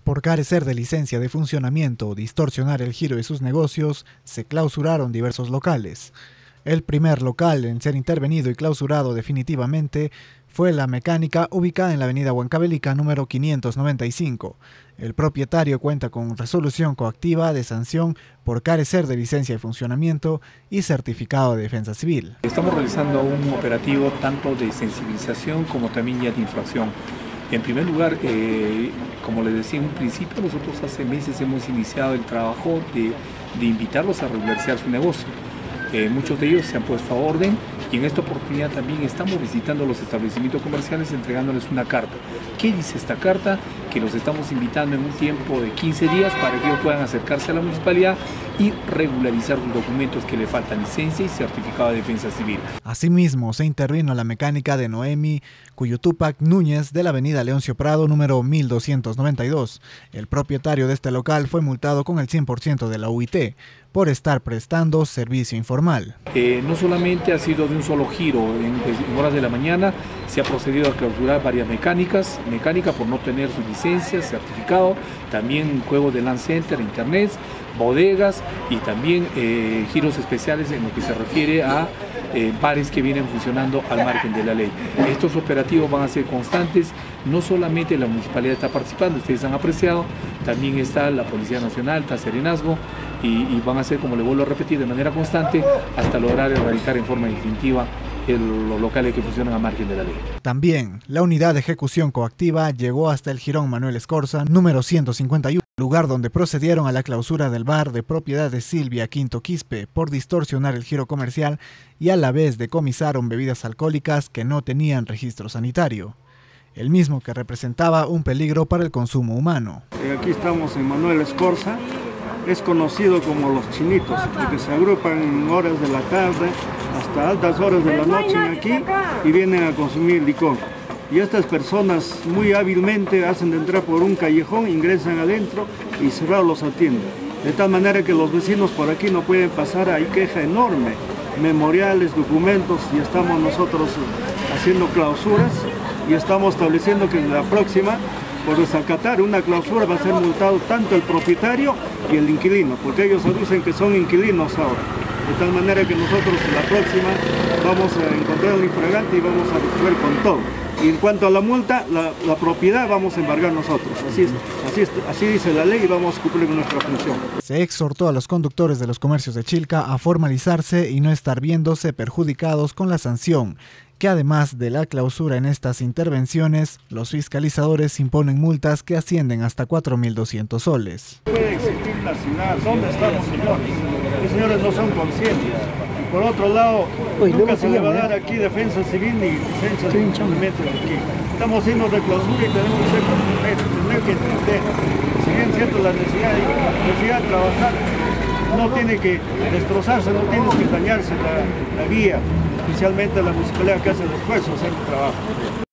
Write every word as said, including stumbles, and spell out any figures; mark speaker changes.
Speaker 1: Por carecer de licencia de funcionamiento o distorsionar el giro de sus negocios, se clausuraron diversos locales. El primer local en ser intervenido y clausurado definitivamente fue La Mecánica, ubicada en la avenida Huancavelica número quinientos noventa y cinco. El propietario cuenta con resolución coactiva de sanción por carecer de licencia de funcionamiento y certificado de defensa civil.
Speaker 2: Estamos realizando un operativo tanto de sensibilización como también ya de infracción. En primer lugar, eh, como les decía en un principio, nosotros hace meses hemos iniciado el trabajo de, de invitarlos a regularizar su negocio. Eh, muchos de ellos se han puesto a orden y en esta oportunidad también estamos visitando los establecimientos comerciales entregándoles una carta. ¿Qué dice esta carta? Que los estamos invitando en un tiempo de quince días para que ellos puedan acercarse a la municipalidad y regularizar los documentos que le faltan, licencia y certificado de defensa civil.
Speaker 1: Asimismo, se intervino la mecánica de Noemi Cuyutupac Núñez de la avenida Leoncio Prado número mil doscientos noventa y dos. El propietario de este local fue multado con el cien por ciento de la U I T por estar prestando servicio informal.
Speaker 2: Eh, no solamente ha sido de un solo giro, en, en horas de la mañana se ha procedido a clausurar varias mecánicas, mecánica por no tener su licencia, certificado, también juegos de LAN center, internet, bodegas y también eh, giros especiales en lo que se refiere a eh, bares que vienen funcionando al margen de la ley. Estos operativos van a ser constantes, no solamente la municipalidad está participando, ustedes han apreciado, también está la Policía Nacional, está Serenazgo y, y van a ser, como le vuelvo a repetir, de manera constante hasta lograr erradicar en forma definitiva el, los locales que funcionan al margen de la ley.
Speaker 1: También la unidad de ejecución coactiva llegó hasta el Jirón Manuel Escorza número ciento cincuenta y uno, lugar donde procedieron a la clausura del bar de propiedad de Silvia Quinto Quispe por distorsionar el giro comercial y a la vez decomisaron bebidas alcohólicas que no tenían registro sanitario, el mismo que representaba un peligro para el consumo humano.
Speaker 3: Aquí estamos en Manuel Escorza, es conocido como los chinitos, porque se agrupan en horas de la tarde hasta altas horas de la noche aquí y vienen a consumir licor. Y estas personas muy hábilmente hacen de entrar por un callejón, ingresan adentro y cerrado los atienden. De tal manera que los vecinos por aquí no pueden pasar, hay queja enorme, memoriales, documentos, y estamos nosotros haciendo clausuras y estamos estableciendo que en la próxima, por desacatar una clausura, va a ser multado tanto el propietario y el inquilino, porque ellos aducen que son inquilinos ahora. De tal manera que nosotros en la próxima vamos a encontrar el infragante y vamos a resolver con todo. Y en cuanto a la multa, la, la propiedad vamos a embargar nosotros. Así, es, así, es, así dice la ley y vamos a cumplir nuestra función.
Speaker 1: Se exhortó a los conductores de los comercios de Chilca a formalizarse y no estar viéndose perjudicados con la sanción, que además de la clausura en estas intervenciones, los fiscalizadores imponen multas que ascienden hasta cuatro mil doscientos soles.
Speaker 3: Puede existir una ciudad, ¿dónde estamos, señores? Los señores no son conscientes. Y por otro lado, Uy, nunca se le va a dar aquí defensa civil ni licencia de funcionamiento aquí. Estamos haciendo de clausura y tenemos que ser conscientes, tener que entender, si bien cierto la necesidad de, necesidad de trabajar, no tiene que destrozarse, no tiene que dañarse la, la vía, especialmente la municipalidad que hace el esfuerzo de hacer el trabajo.